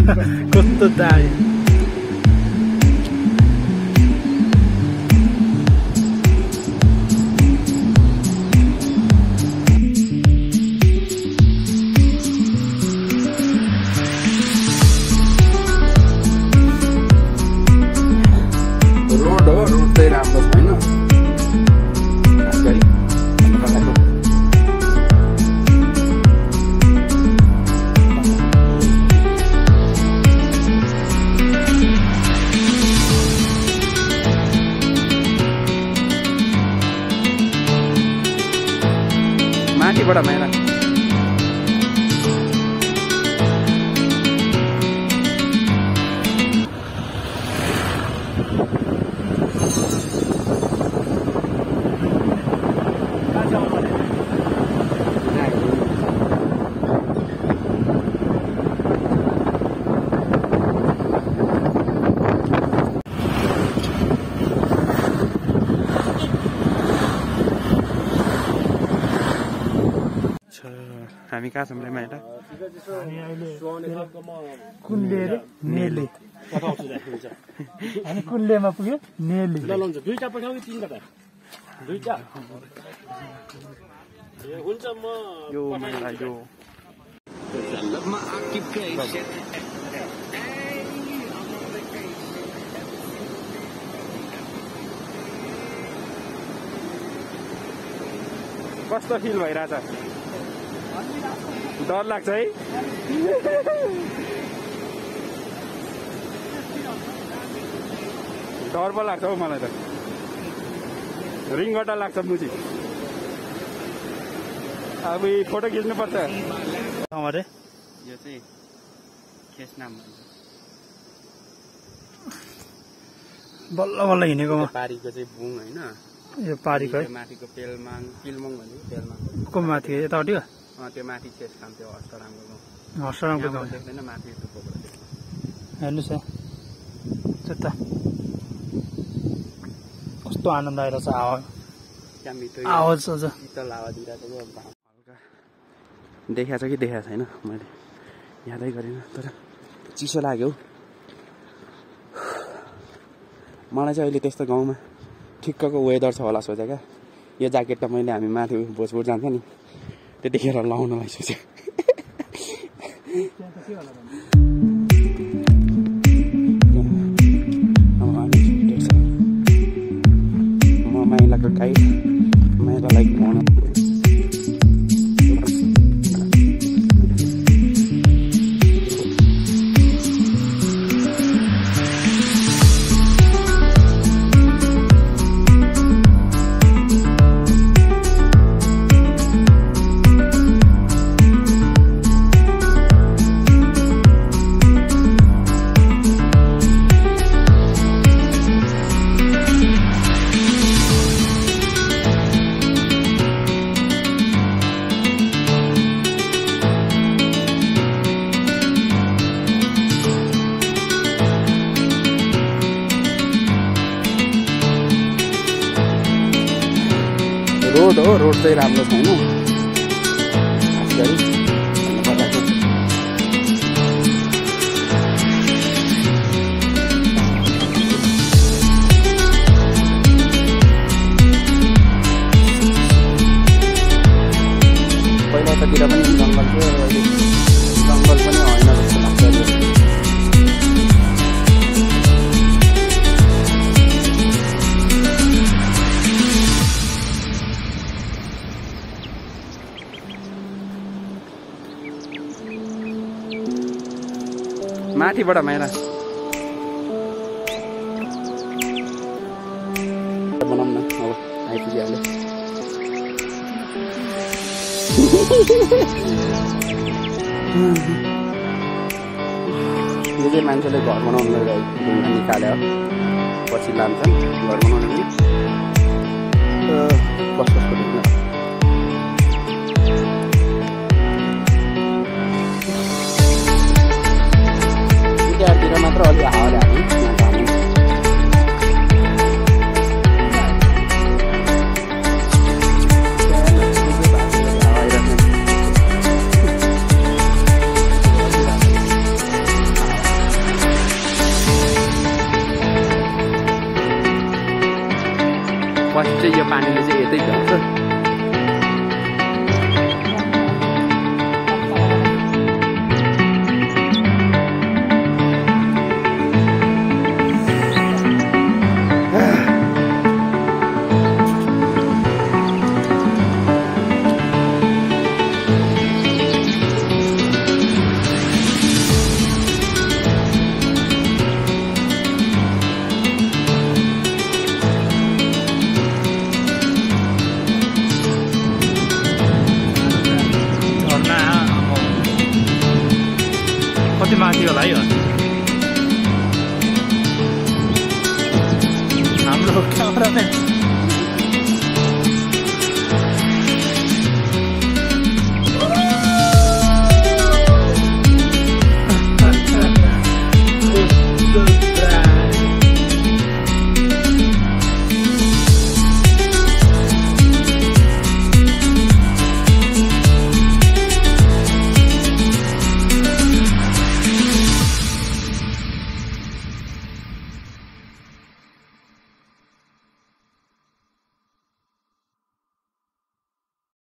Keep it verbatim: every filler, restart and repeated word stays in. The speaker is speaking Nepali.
कस्तो दामी रोड हो रोड चाहिँ राम्रो छैन खास गरी माथिबाट माइला हामी कहाँ छौँ माइला हामी अहिले कुन्ले रे नेले हामी कुन्लेमा पुग्यो नेले दुईटा पठाऊ कि तीनटा दुईटा हुन्छ म यो माइला यो कस्तो फिल भइरहेछ डर लाग्छ है डर पो लाग्छ हौ मलाई त रिङगटा लाग्छ मुची अब फोटो खिच्नु पर्छ अरे यो चाहिँ खेस नाम बल्ल बल्ल हिँडेको पारीको चाहिँ बुङ होइन यो पारीको है माथिको पेलमाङ पिलमङ भन्यो पेलमाङ को माथि यतापट्टि अँ त्यो माथि खेस खाम त्यो हर्षरामको हर्षरामको गाउँ देख्दैन माथि हेर्नुहोस् है त्यता कस्तो आनन्द आइरहेछ हावा आवाज अझ शीतल हावा दिइरहेको हल्का देखाएको छ कि देखाएको छैन मैले यादै गरिनँ तर चिसो लाग्यो मलाई चाहिँ अहिले त्यस्तो गाउँमा ठिक्कको वेदर छ होला सोचे क्या यो ज्याकेट त मैले हामी माथि भोजपुर जान्छ नि त्यतिखेर लाउनलाई सोचेँ म माइलाको गाइड माइलालाई घुमाउन रोड हो रोड चाहिँ राम्रो छैन खास गरी पहिला यतातिर पनि जङ्गल थियो अहिले जङ्गल पनि होइन जस्तो लाग्छ माथिबाट माइला बनाऊँ न अब आइपुगिहाल्यो यो चाहिँ मान्छेले घर बनाउनुलाई ढुङ्गा निकाल्यो पछि लान्छन् घर बनाउनु पनि कस कसको ढुङ्गा त्यहाँतिर मात्र अलि हावाले हाल्नु पानीले चाहिँ यतै झर्छ। कति माथि होला है हाम्रो क्यामेराम्यान